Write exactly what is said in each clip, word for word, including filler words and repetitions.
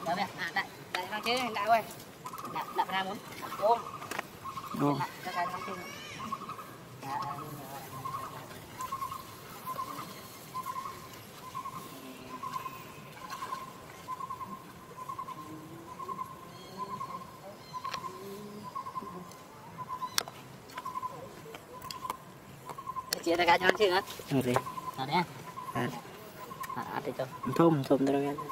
Đó mẹ, à đại, đại mang chế đại ơi. Đại, đại ra muốn ôm. Ôm. Cho cái mang chế. Dạ, chia ra cái cho ăn chứ hả? Ừ đi. Nào đấy. À. À, ăn đi cho. Thơm, thơm ra cái.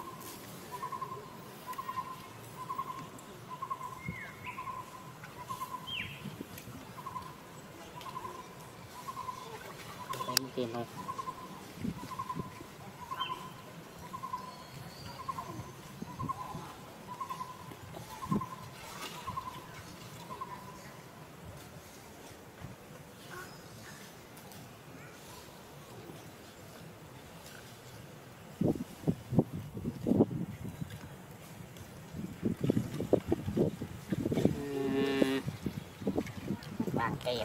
Tiền thôi. Vàng kẹp.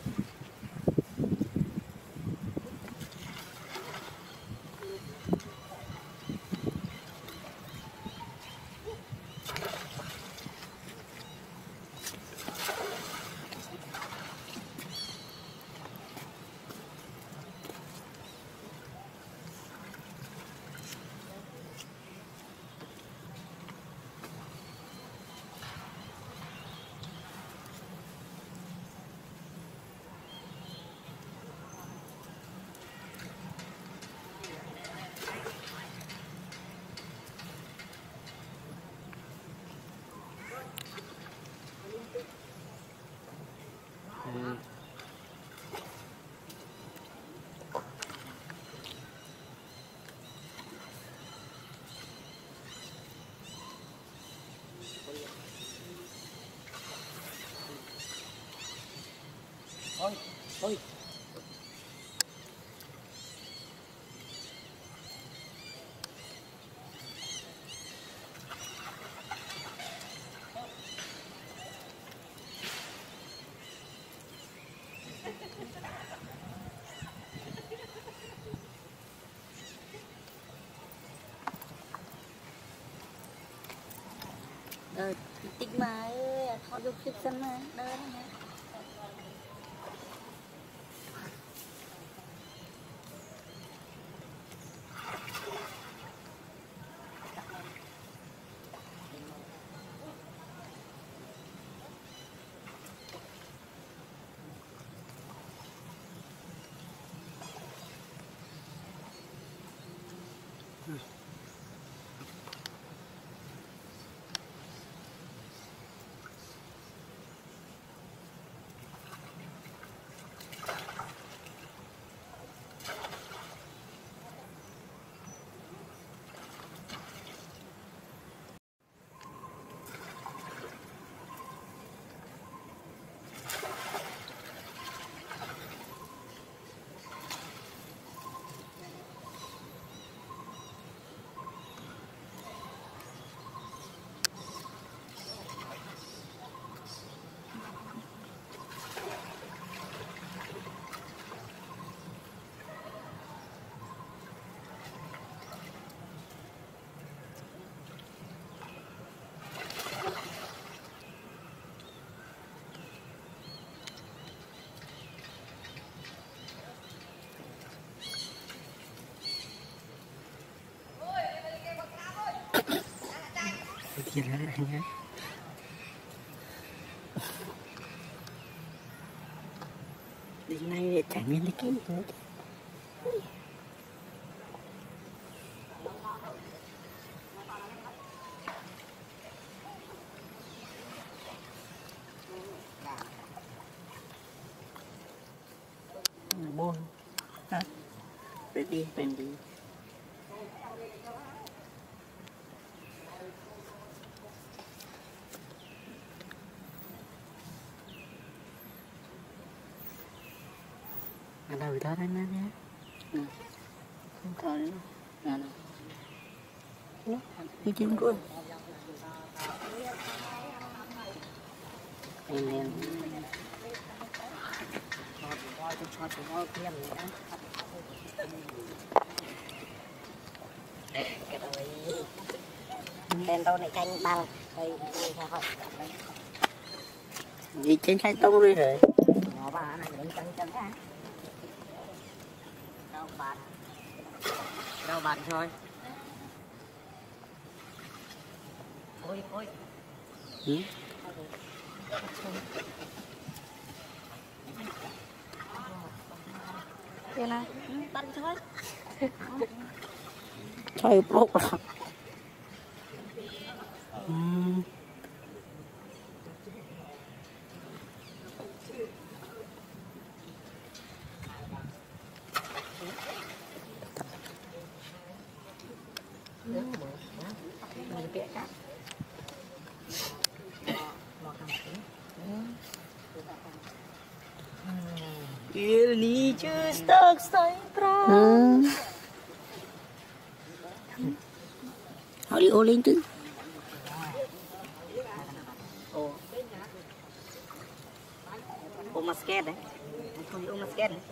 Ôi, ôi. Ờ, tích mà ơi, họ dục xích sân mà, đơn nha. Chia ra đây nhé. Đi này trải nghiệm cái nữa. Bôn. Hả? Bên đi, bên đi. Ada udara nanya. Nah. Kalau ini. Nah. Nah, bikin gue. Ini. Shot shot kia nữa. Cái đó. đèn đâu này canh bằng đây theo họ gì trên khai tông đi rồi nó bà này đến chân chân á đâu bạn đâu bạn thôi ôi ôi ừ. Đây này bắn thôi chơi bốc ừ. Ili just tak say pra. Họ đi ô lên chứ. Ô. Ô masket đấy. Không đi ô masket đấy.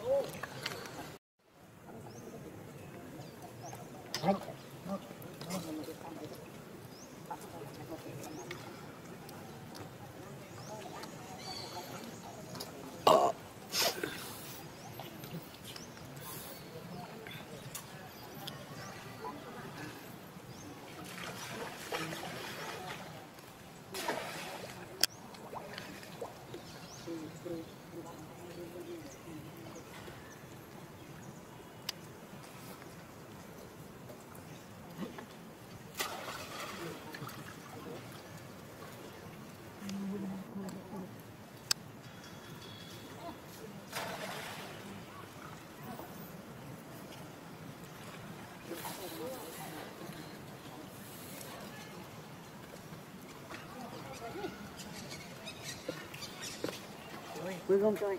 Quý không chơi.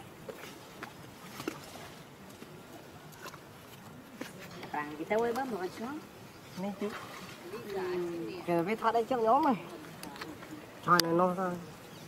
Bạn kita quay bấm một xuống. Nên chứ. Giờ mới thoát đây trước nhóm này. Thôi này nó thôi.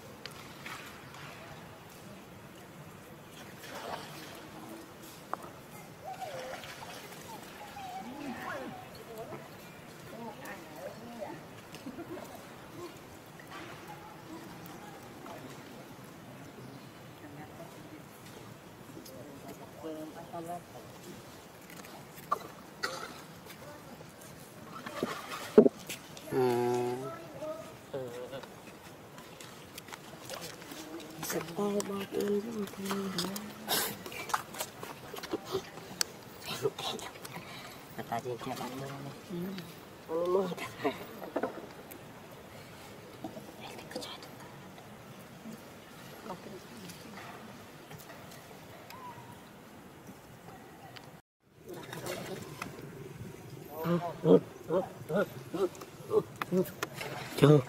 Tay bao yên người ta chỉ kẹp ăn thôi chưa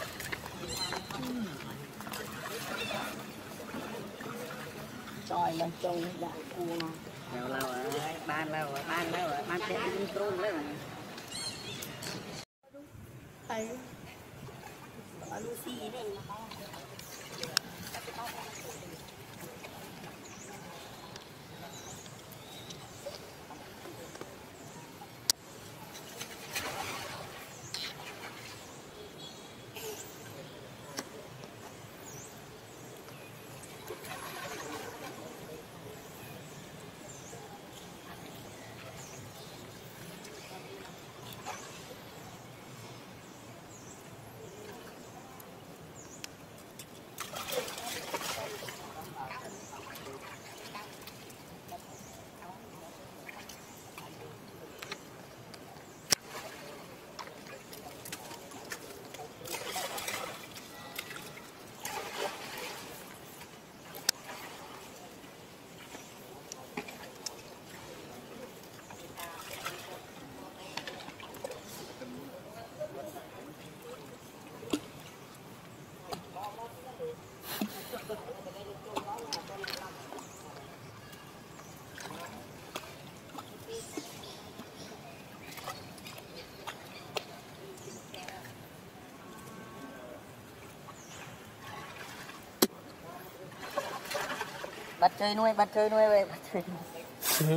Trời lên trong đại cua nó lâu lâu ở ban lâu ở ban lâu ở ban tết cũng trôn đấy mà thầy ở Lucy này bắt chơi nuôi bắt chơi nuôi về bắt chơi nuôi.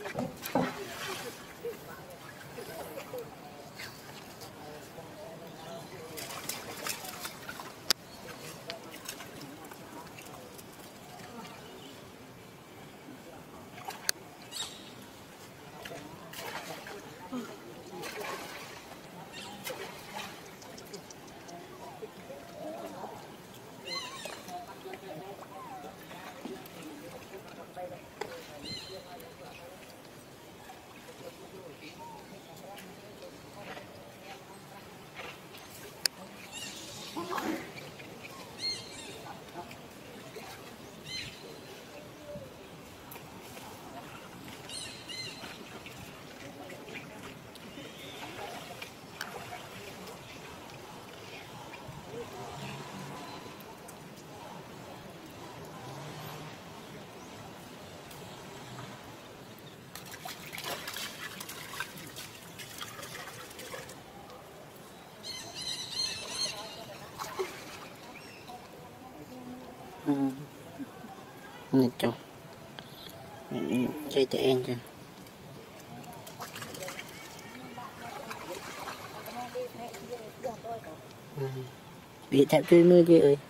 này cho chơi trẻ em cho bị thẹo chơi nuôi chị ơi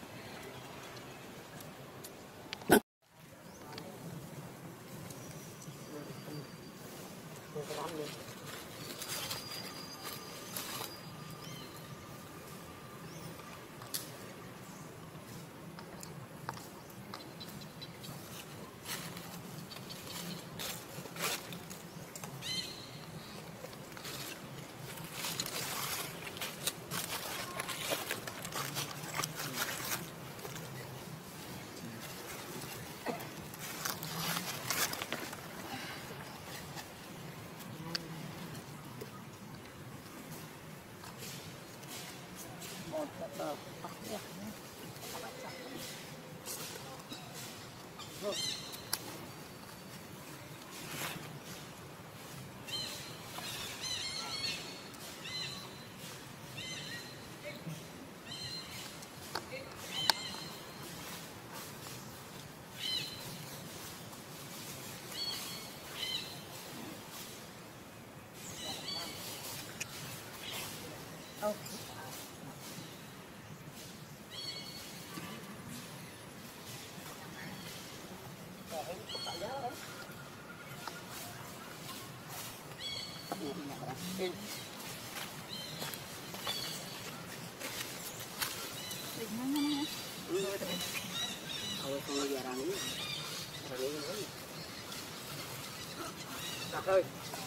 thôi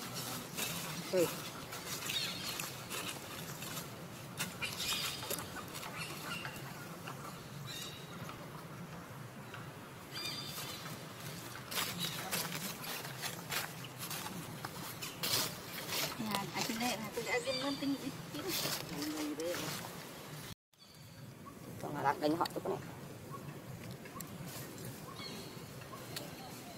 thôi đánh họ cho con này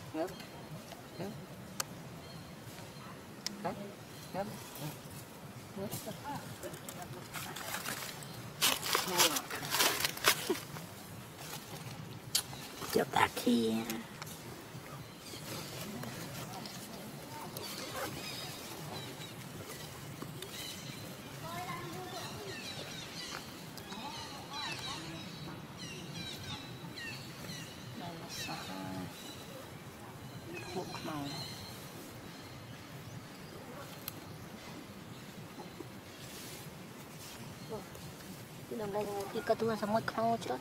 ngớp ngớp ngớp ngớp chụp ta kia màu cái đồng đây cái cơ tua xong rồi khâu chứ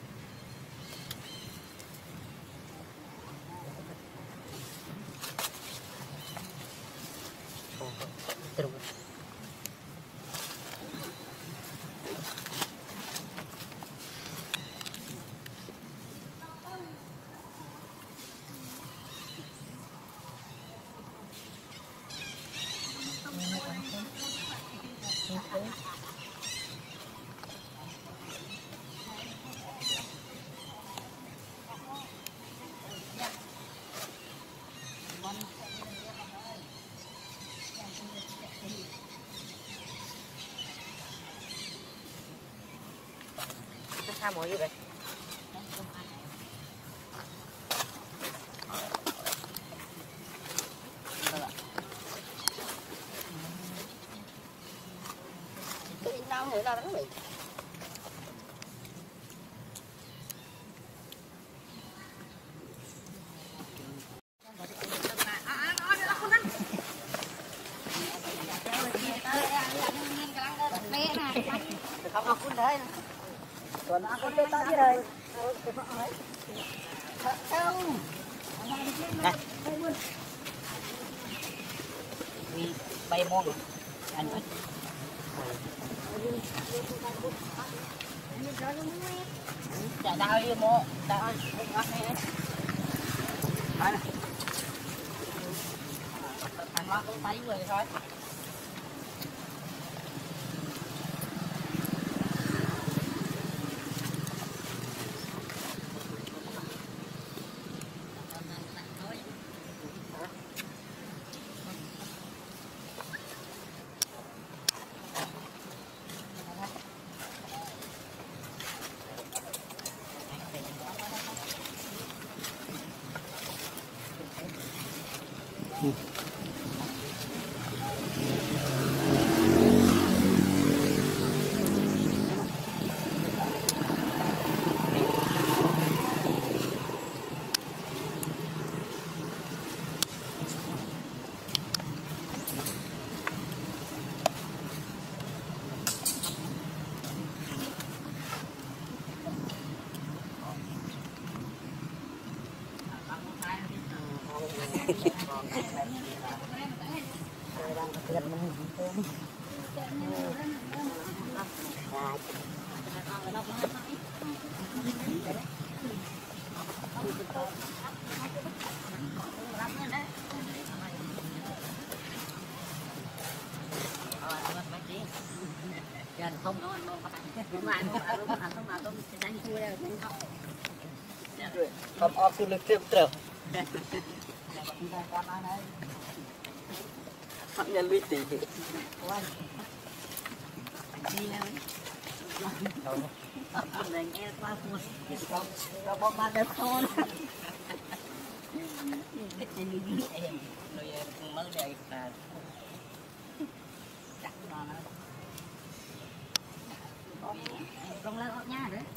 sao mọi vậy cái đau nữa đau lắm vậy không học cũng đấy còn ăn con tết tết rồi không đi bay môn anh thích chả đau đi mô đau anh nó cũng thấy rồi thôi không không off to lift trip trip họ nhận lý tỷ mình nghe qua một có bóng ba đất thôi cái gì đi em rồi mới đây là chắc nó con lên ốc nha đấy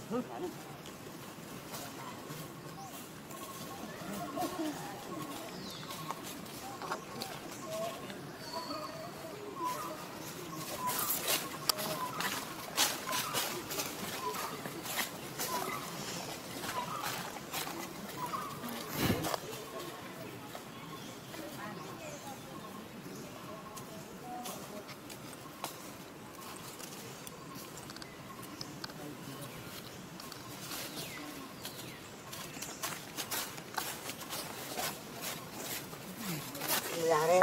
Ra đây.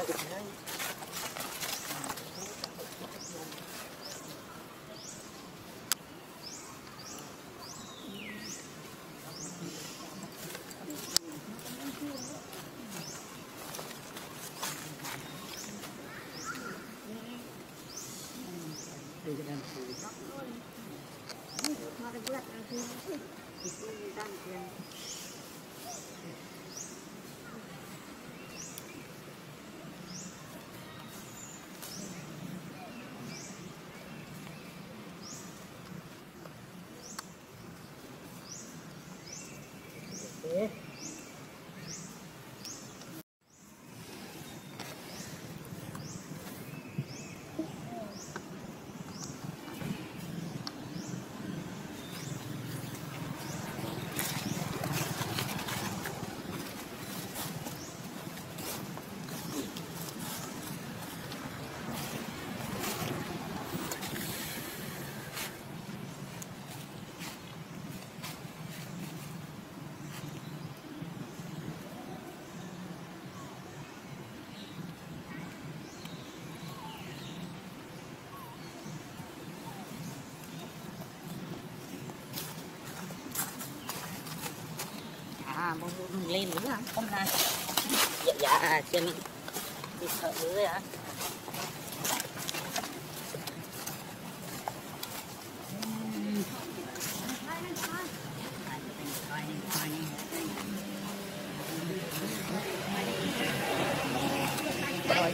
Okay. À, mình lên nữa hả? Không ra. Dạ, dạ, trên đi sợ dưới hả? Rồi.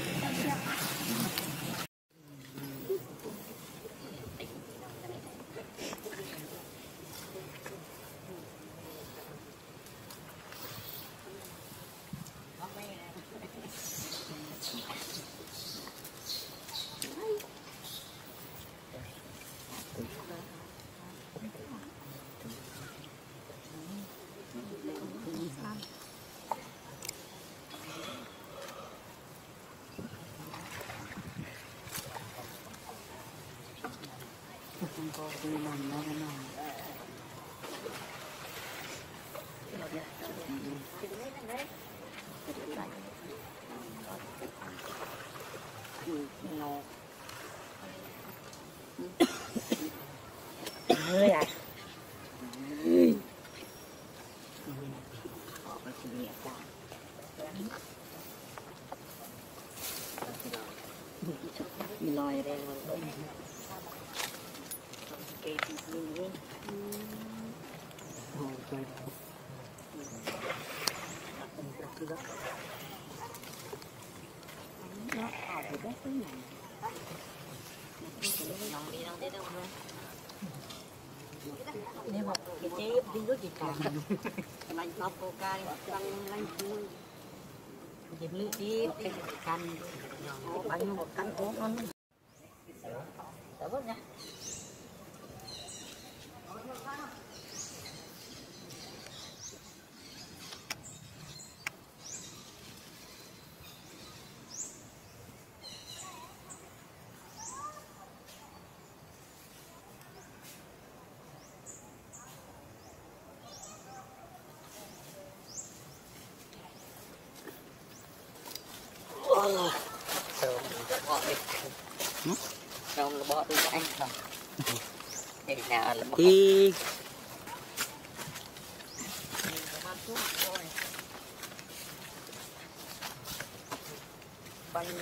Không có cái nằm nó cái nằm hơi à họ có sự nghiệp ra mình lòi đây rồi cái gì nữa Rồi chơi. nó ở cái đất cái này nhông đi đâu tới đâu luôn nếu mà cái chế đi rất gì cả lạnh nó cô cay lạnh lạnh chui dịp lưỡi đi cái canh bánh một canh cố ngon đỡ bớt nha. Không là bỏ đi anh không thì nào là bỏ Đi. bánh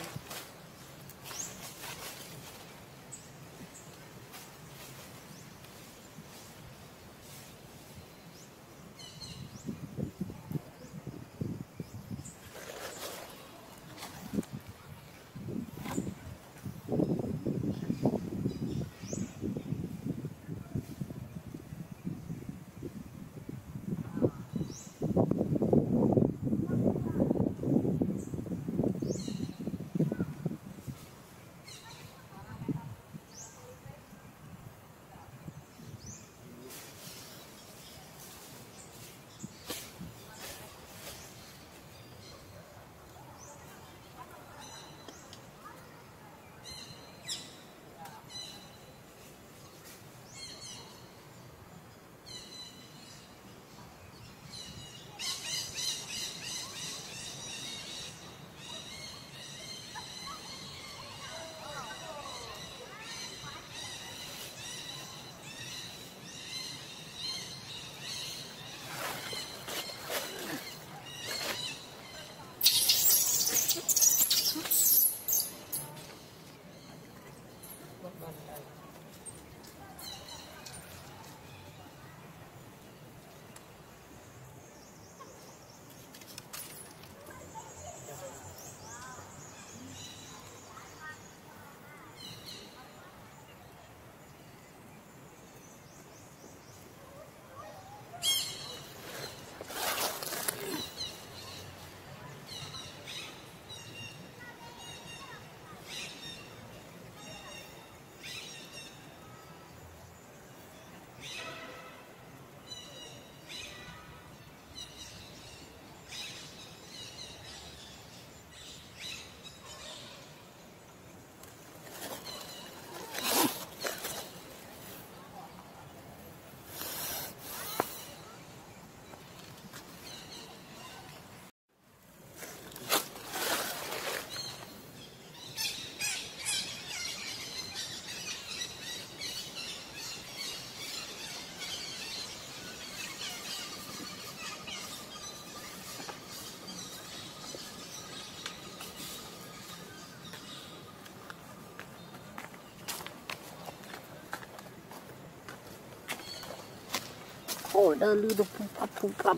Ôi đơ lưu được phun phập phun phập.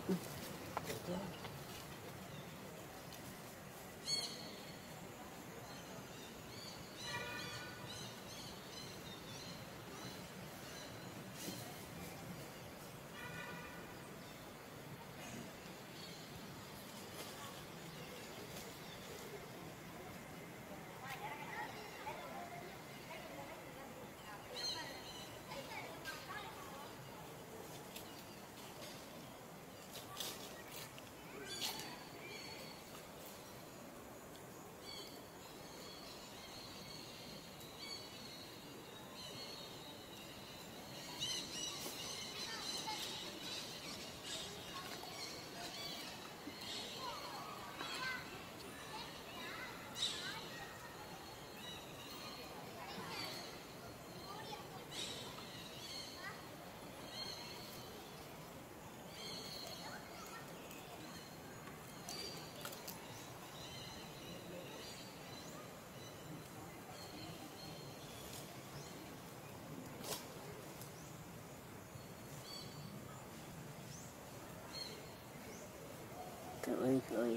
Trời ơi, trời ơi.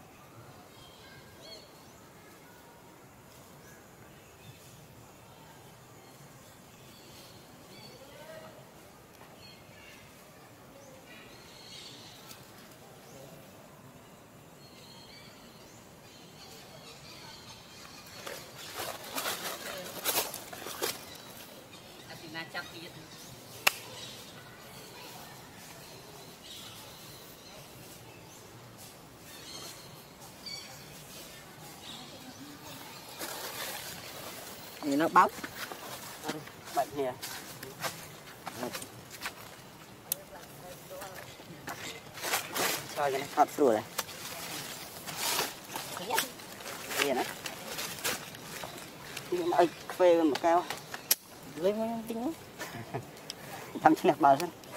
Thì nó bóc bệnh nè, cho cái này thoát rồi này, gì nữa, cái này phê một cao, lấy mấy tính, thăm chân đẹp bao chân.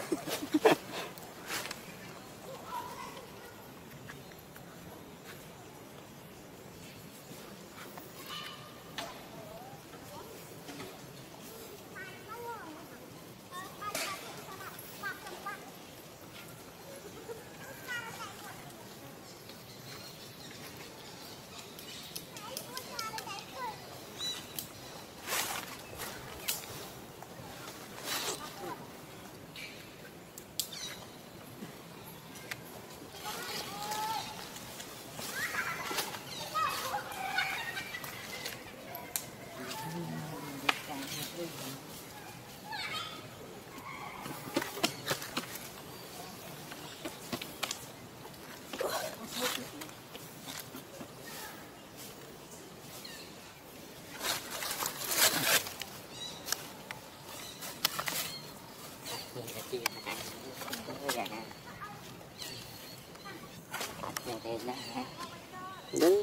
Đứng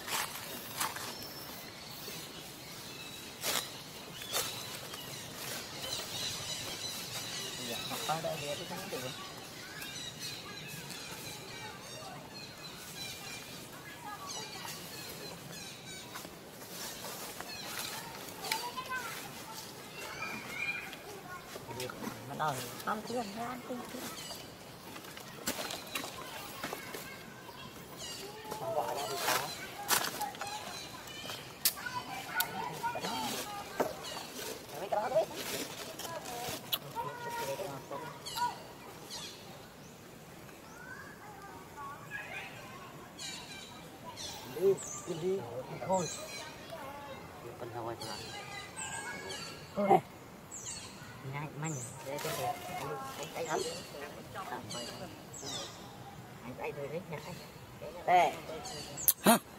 ở đây thì cái thắng được. Mà đòi ăn tiền ra ăn tiền. Đi, đi, đi, thôi. Con thôi thôi. Thôi. Nhanh, nhanh, để cho đẹp. Anh tay lắm. Anh tay thôi đấy, nhanh. Đây.